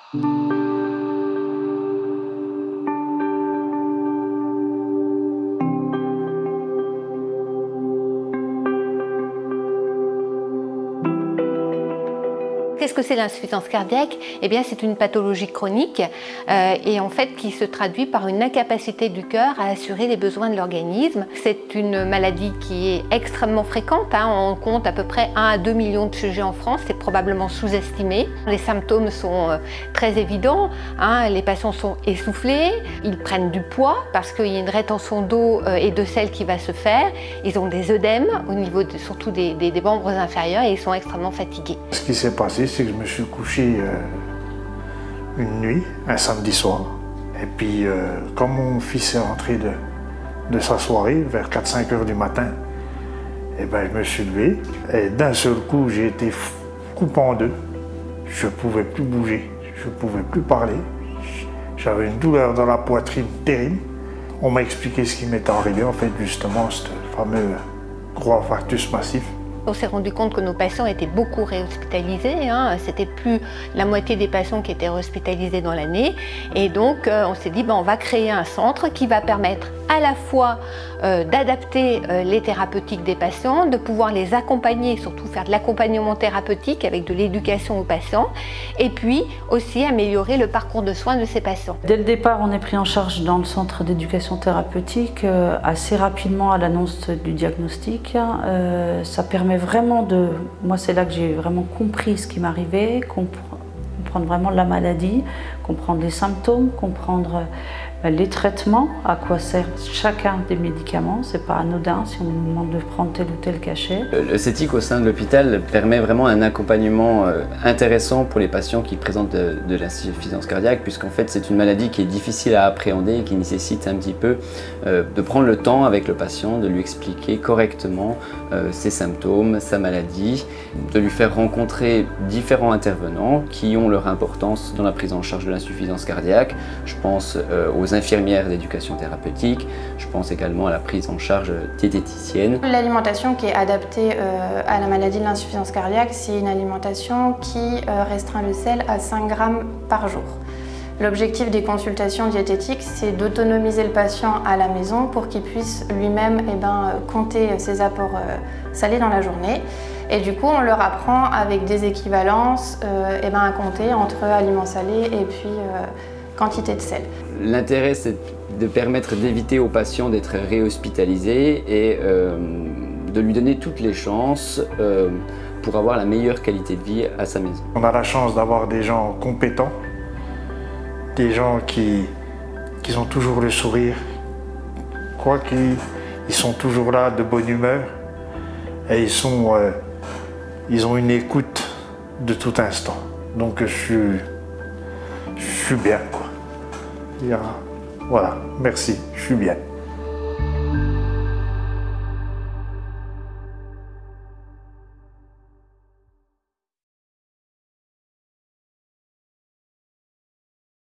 Qu'est-ce que c'est l'insuffisance cardiaque? Eh bien, c'est une pathologie chronique et en fait qui se traduit par une incapacité du cœur à assurer les besoins de l'organisme. C'est une maladie qui est extrêmement fréquente. On compte à peu près 1 à 2 millions de sujets en France. C'est probablement sous-estimé. Les symptômes sont très évidents. Les patients sont essoufflés, ils prennent du poids parce qu'il y a une rétention d'eau et de sel qui va se faire. Ils ont des œdèmes au niveau surtout des membres inférieurs et ils sont extrêmement fatigués. Ce qui s'est passé, c'est que je me suis couché une nuit, un samedi soir. Et puis, quand mon fils est rentré de sa soirée, vers 4-5 heures du matin, et ben, je me suis levé. Et d'un seul coup, j'ai été coupé en deux. Je ne pouvais plus bouger, je ne pouvais plus parler. J'avais une douleur dans la poitrine terrible. On m'a expliqué ce qui m'était arrivé, en fait, justement, ce fameux gros infarctus massif. On s'est rendu compte que nos patients étaient beaucoup réhospitalisés. C'était plus la moitié des patients qui étaient hospitalisés dans l'année. Et donc, on s'est dit, on va créer un centre qui va permettre à la fois d'adapter les thérapeutiques des patients, de pouvoir les accompagner, surtout faire de l'accompagnement thérapeutique avec de l'éducation aux patients, et puis aussi améliorer le parcours de soins de ces patients. Dès le départ, on est pris en charge dans le centre d'éducation thérapeutique assez rapidement à l'annonce du diagnostic. Ça permet vraiment de... Moi, c'est là que j'ai vraiment compris ce qui m'arrivait, comprendre vraiment la maladie, comprendre les symptômes, comprendre les traitements, à quoi servent chacun des médicaments. C'est pas anodin si on nous demande de prendre tel ou tel cachet. Le CETIC au sein de l'hôpital permet vraiment un accompagnement intéressant pour les patients qui présentent de l'insuffisance cardiaque, puisqu'en fait c'est une maladie qui est difficile à appréhender et qui nécessite un petit peu de prendre le temps avec le patient, de lui expliquer correctement ses symptômes, sa maladie, de lui faire rencontrer différents intervenants qui ont leur importance dans la prise en charge de l'insuffisance cardiaque. Je pense aux infirmières d'éducation thérapeutique, je pense également à la prise en charge diététicienne. L'alimentation qui est adaptée à la maladie de l'insuffisance cardiaque, c'est une alimentation qui restreint le sel à 5 grammes par jour. L'objectif des consultations diététiques, c'est d'autonomiser le patient à la maison pour qu'il puisse lui-même compter ses apports salés dans la journée. Et du coup, on leur apprend avec des équivalences à compter entre aliments salés et puis quantité de sel. L'intérêt, c'est de permettre d'éviter au patient d'être réhospitalisé et de lui donner toutes les chances pour avoir la meilleure qualité de vie à sa maison. On a la chance d'avoir des gens compétents, des gens qui ont toujours le sourire, ils sont toujours là de bonne humeur et ils ont une écoute de tout instant. Donc je suis bien, quoi. Voilà, merci, je suis bien.